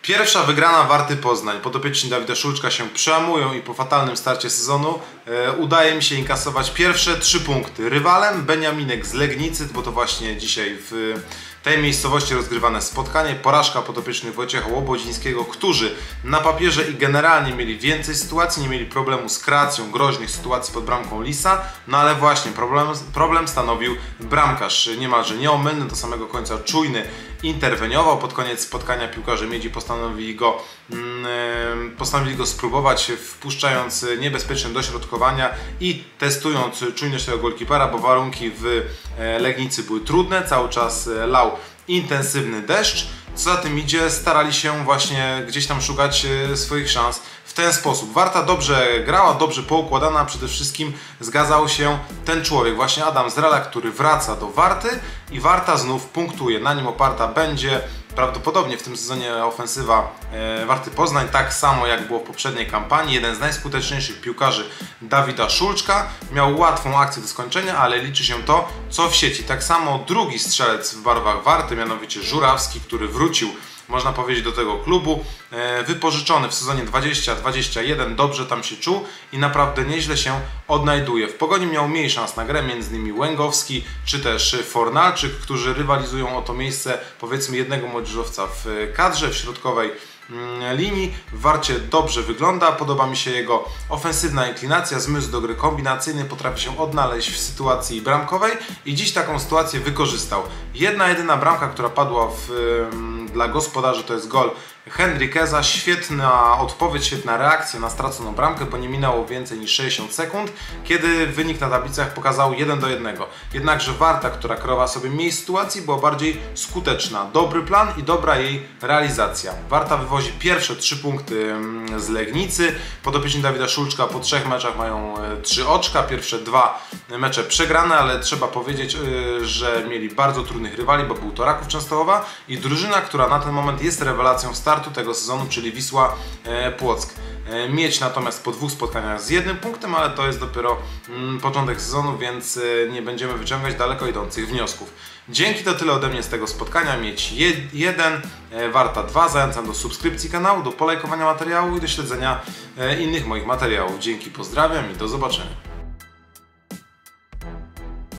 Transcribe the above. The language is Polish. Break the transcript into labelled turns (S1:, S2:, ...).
S1: Pierwsza wygrana Warty Poznań. Podopieczni Dawida Szulczka się przełamują i po fatalnym starcie sezonu udaje mi się inkasować pierwsze 3 punkty. Rywalem Beniaminek z Legnicy, bo to właśnie dzisiaj w tej miejscowości rozgrywane spotkanie. Porażka podopiecznych Wojciecha Łobodzińskiego, którzy na papierze i generalnie mieli więcej sytuacji, nie mieli problemu z kreacją groźnych sytuacji pod bramką Lisa, no ale właśnie problem stanowił bramkarz. Niemalże nieomylny, do samego końca czujny, interweniował. Pod koniec spotkania piłkarze Miedzi postanowili go spróbować, wpuszczając niebezpieczne dośrodkowania i testując czujność tego golkipera, bo warunki w Legnicy były trudne, cały czas lał intensywny deszcz. Co za tym idzie, starali się właśnie gdzieś tam szukać swoich szans w ten sposób. Warta dobrze grała, dobrze poukładana, a przede wszystkim zgadzał się ten człowiek, właśnie Adam Zrela, który wraca do Warty i Warta znów punktuje. Na nim oparta będzie prawdopodobnie w tym sezonie ofensywa Warty Poznań, tak samo jak było w poprzedniej kampanii. Jeden z najskuteczniejszych piłkarzy Dawida Szulczka miał łatwą akcję do skończenia, ale liczy się to, co w sieci. Tak samo drugi strzelec w barwach Warty, mianowicie Żurawski, który wrócił, można powiedzieć, do tego klubu, wypożyczony w sezonie 20-21, dobrze tam się czuł i naprawdę nieźle się odnajduje. W Pogoni miał mniej szans na grę, między innymi Łęgowski czy też Fornalczyk, którzy rywalizują o to miejsce, powiedzmy, jednego młodzieżowca w kadrze, w środkowej linii. W Warcie dobrze wygląda, podoba mi się jego ofensywna inklinacja, zmysł do gry kombinacyjnej, potrafi się odnaleźć w sytuacji bramkowej i dziś taką sytuację wykorzystał. Jedyna bramka, która padła dla gospodarzy, to jest gol Henriqueza. Świetna odpowiedź, świetna reakcja na straconą bramkę, bo nie minęło więcej niż 60 sekund, kiedy wynik na tablicach pokazał 1-1. Jednakże Warta, która kreowała sobie mniej sytuacji, była bardziej skuteczna. Dobry plan i dobra jej realizacja. Warta wywozi pierwsze 3 punkty z Legnicy. Podopieczni Dawida Szulczka po 3 meczach mają 3 oczka. Pierwsze 2 mecze przegrane, ale trzeba powiedzieć, że mieli bardzo trudnych rywali, bo był to Raków Częstochowa i drużyna, która na ten moment jest rewelacją startu tego sezonu, czyli Wisła Płock. Miedź natomiast po 2 spotkaniach z 1 punktem, ale to jest dopiero początek sezonu, więc nie będziemy wyciągać daleko idących wniosków. Dzięki, to tyle ode mnie z tego spotkania. Miedź 1, Warta 2. Zachęcam do subskrypcji kanału, do polajkowania materiału i do śledzenia innych moich materiałów. Dzięki, pozdrawiam i do zobaczenia.